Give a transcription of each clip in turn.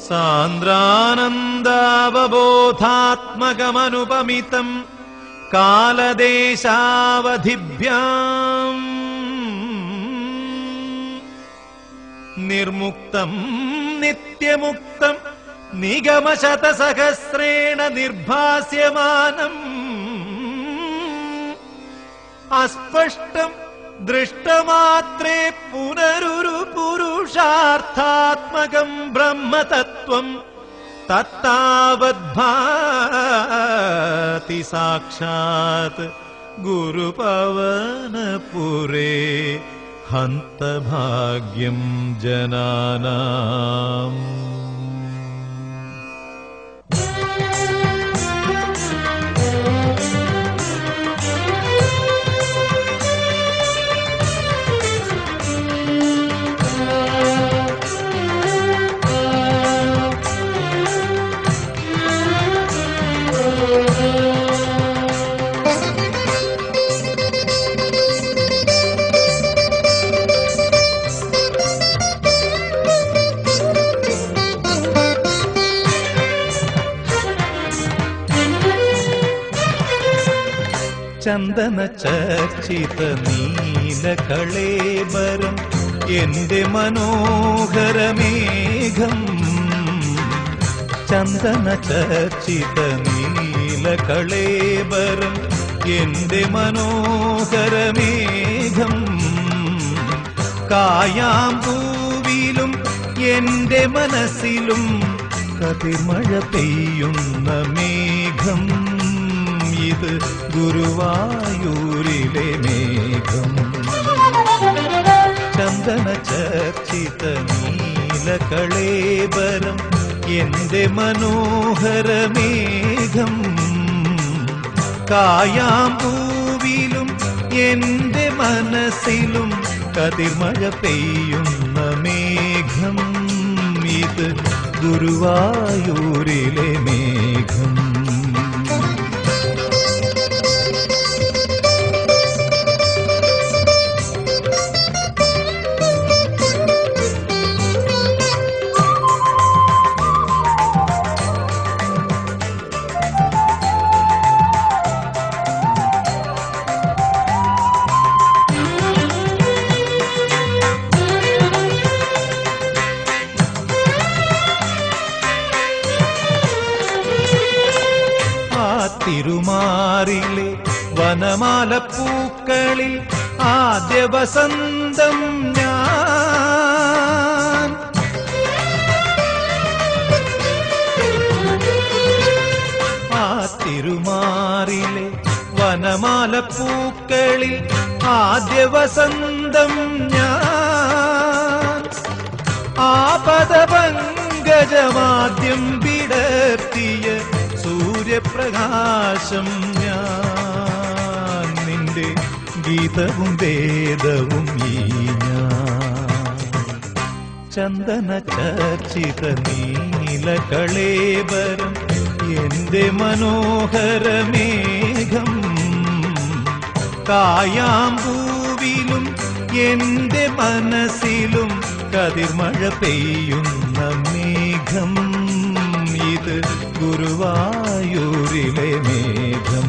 സാന്ദ്രാനന്ദാവബോധാത്മകമനുപമിതം കാലദേശാവധിഭ്യാം നിർമുക്തം നിത്യമുക്തം നിഗമശതസഹസ്രേണ നിർഭാസ്യമാനം അസ്പഷ്ടം ദൃഷ്ടമാത്രേ പുനരുരു പുരുഷാർത്ഥാത്മകം ബ്രഹ്മതത്വം തത്താവദ്ഭാതി സാക്ഷാത് ഗുരുപവനപുരേ ഹന്തഭാഗ്യം ജനാനാം. ചന്ദന ചർച്ചിത നീലകളേബരം എന്റെ മനോഹരമേഘം. ചന്ദന ചർച്ചിത നീലകളേബരം എന്റെ മനോഹരമേഘം. കായാമ്പൂവിലും എന്റെ മനസ്സിലും കതിർമഴ പെയ്യുന്ന മേഘം. ഇത് ഗുരുവായൂരിലെ മേഘം. ചന്ദന ചർച്ചിത നീലകളേബരം എന്റെ മനോഹരമേഘം. കായാമ്പൂവിലും എന്റെ മനസ്സിലും കതിർമഴ പെയ്യുന്ന മേഘം. ഇത് ഗുരുവായൂരിലെ മേഘം. തിരുമാറിലെ വനമാലപ്പൂക്കളിൽ ആദ്യ വസന്തം ഞാൻ. ആ തിരുമാറിലെ വനമാലപ്പൂക്കളിൽ ആദ്യ വസന്തം ഞാൻ. ആ പദപങ്കജമാദ്യം വിടർത്തിയ സൂര്യപ്രകാശം ഞാൻ. നിന്റെ ഗീതവും വേദവും ഈ ഞാൻ. ചന്ദന ചർച്ചിത നീലകളേബരം എന്റെ മനോഹരമേഘം. കായാമ്പൂവിലും എന്റെ മനസ്സിലും കതിർമഴ പെയ്യുന്ന മേഘം. ഇത് ഗുരുവായൂരിലെ മേഘം.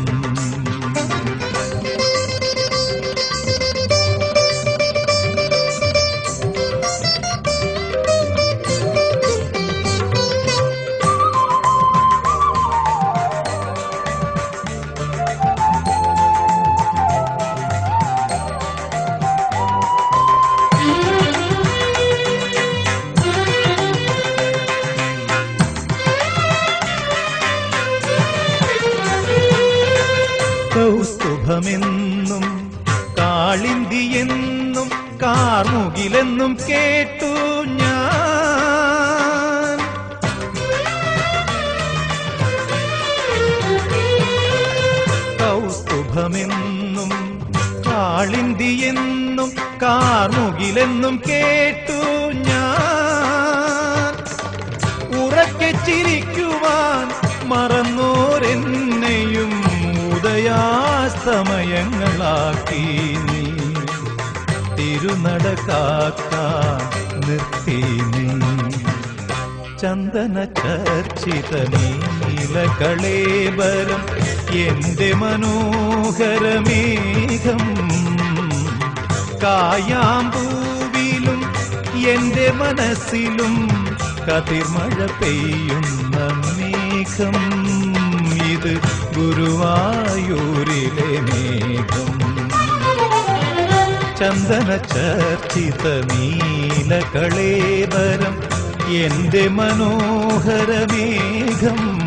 കൗസ്തുഭമെന്നും കാളിന്തിയെന്നും കാർമുകിലെന്നും കേട്ടു ഞാൻ. കൗസ്തുഭമെന്നും കാളിന്തിയെന്നും കാർമുകിലെന്നും കേട്ടു ഞാൻ. ഉറക്കെ ചിരിക്കുവാൻ മറന്നോരെന്നെയും ഉദയാസ്തമയങ്ങളാക്കി നീ. തിരുനട കാക്കാൻ നിർത്തി നീ. ചന്ദന ചർച്ചിത നീലകളേബരം എന്റെ മനോഹരമേഘം കായാമ്പൂവിലും എന്റെ മനസ്സിലും കതിർമഴ പെയ്യുന്ന മേഘം ഇത് ഗുരുവായൂരിലെ മേഘം ചന്ദന ചർച്ചിത നീലകളേബരം എന്റെ മനോഹരമേഘം